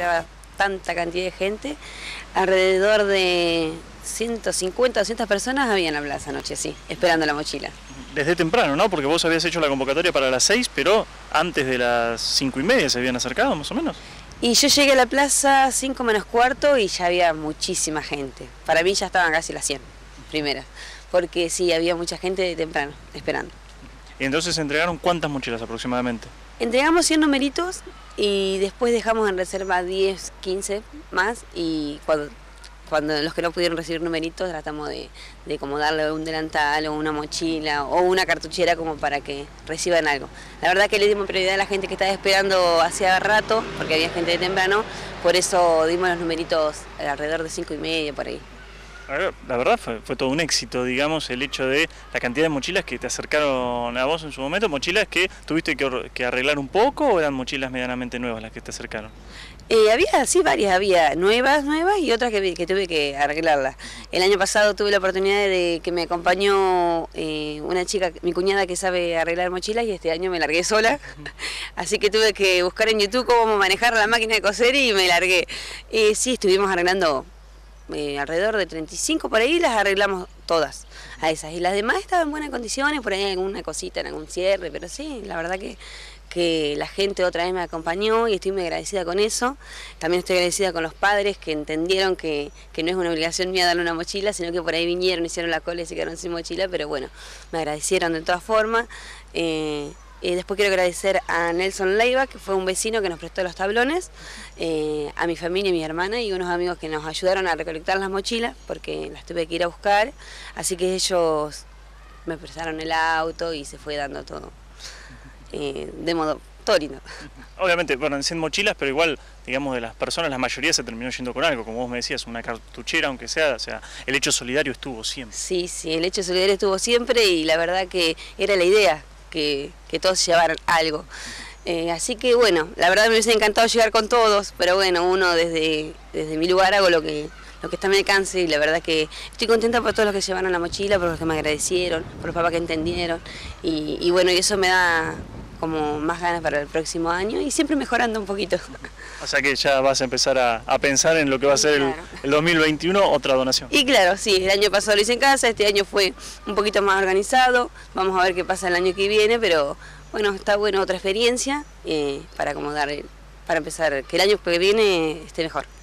Era tanta cantidad de gente, alrededor de 150 o 200 personas había en la plaza anoche, sí, esperando la mochila. Desde temprano, ¿no? Porque vos habías hecho la convocatoria para las 6, pero antes de las 5:30 se habían acercado, más o menos. Y yo llegué a la plaza 5 menos cuarto y ya había muchísima gente. Para mí ya estaban casi las 100 primeras, porque sí, había mucha gente de temprano, esperando. Y entonces entregaron ¿cuántas mochilas aproximadamente? Entregamos 100 numeritos y después dejamos en reserva 10, 15 más y cuando los que no pudieron recibir numeritos tratamos de como darle un delantal o una mochila o una cartuchera como para que reciban algo. La verdad que le dimos prioridad a la gente que estaba esperando hacía rato, porque había gente de temprano, por eso dimos los numeritos alrededor de 5:30 por ahí. La verdad fue todo un éxito, digamos, el hecho de la cantidad de mochilas que te acercaron a vos en su momento, mochilas que tuviste que arreglar un poco o eran mochilas medianamente nuevas las que te acercaron. Había, sí, varias, había nuevas y otras que tuve que arreglarlas. El año pasado tuve la oportunidad de que me acompañó una chica, mi cuñada que sabe arreglar mochilas y este año me largué sola, así que tuve que buscar en YouTube cómo manejar la máquina de coser y me largué. Sí, estuvimos arreglando alrededor de 35 por ahí, las arreglamos todas a esas y las demás estaban en buenas condiciones, por ahí alguna cosita en algún cierre, pero sí, la verdad que la gente otra vez me acompañó y estoy muy agradecida con eso. También estoy agradecida con los padres que entendieron que no es una obligación mía darle una mochila, sino que por ahí vinieron, hicieron la cola y se quedaron sin mochila, pero bueno, me agradecieron de todas formas. Después quiero agradecer a Nelson Leiva, que fue un vecino que nos prestó los tablones, a mi familia y mi hermana y unos amigos que nos ayudaron a recolectar las mochilas, porque las tuve que ir a buscar, así que ellos me prestaron el auto y se fue dando todo. De modo todo lindo. Obviamente, bueno, en 100 mochilas, pero igual, digamos, de las personas, la mayoría se terminó yendo con algo, como vos me decías, una cartuchera, aunque sea, o sea, el hecho solidario estuvo siempre. Sí, el hecho solidario estuvo siempre y la verdad que era la idea, que todos llevaran algo. Así que bueno, la verdad me hubiese encantado llegar con todos, pero bueno, uno desde mi lugar hago lo que está a mi alcance y la verdad que estoy contenta por todos los que llevaron la mochila, por los que me agradecieron, por los papás que entendieron y bueno, y eso me da como más ganas para el próximo año y siempre mejorando un poquito. O sea que ya vas a empezar a pensar en lo que va a ser claro. el 2021, otra donación. Y claro, sí, el año pasado lo hice en casa, este año fue un poquito más organizado, vamos a ver qué pasa el año que viene, pero bueno, está bueno otra experiencia para acomodar, para empezar, que el año que viene esté mejor.